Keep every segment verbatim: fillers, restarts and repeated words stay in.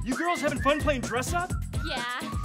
You girls having fun playing dress up? Yeah.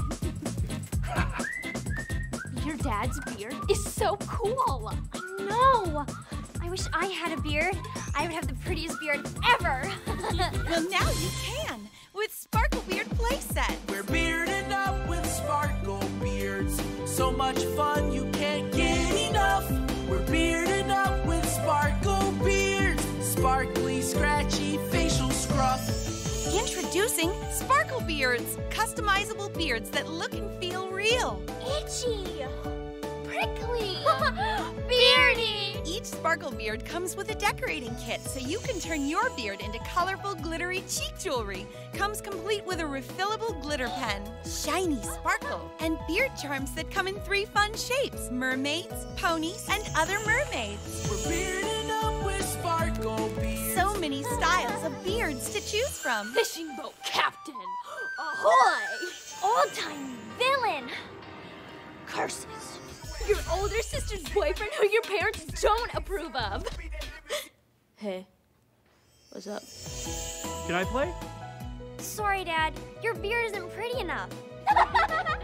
Your dad's beard is so cool. I know. I wish I had a beard. I would have the prettiest beard ever. Well, now you can with Sparkle Beard Playset. We're bearded up with sparkle beards. So much fun you can't get enough. We're bearded up with sparkle beards. Sparkly, scratchy facial scruff. Introducing Sparkle Beards, customizable beards that look and feel real. Itchy. Prickly. Beardy. Each Sparkle Beard comes with a decorating kit so you can turn your beard into colorful, glittery cheek jewelry. Comes complete with a refillable glitter pen, shiny sparkle, and beard charms that come in three fun shapes: mermaids, ponies, and other mermaids. We're bearded up with sparkle beards. So many styles of beards to choose from. Fishing boat captain. Ahoy! Old-time villain. Curses. Your older sister's boyfriend who your parents don't approve of. Hey, what's up? Can I play? Sorry, Dad. Your beard isn't pretty enough.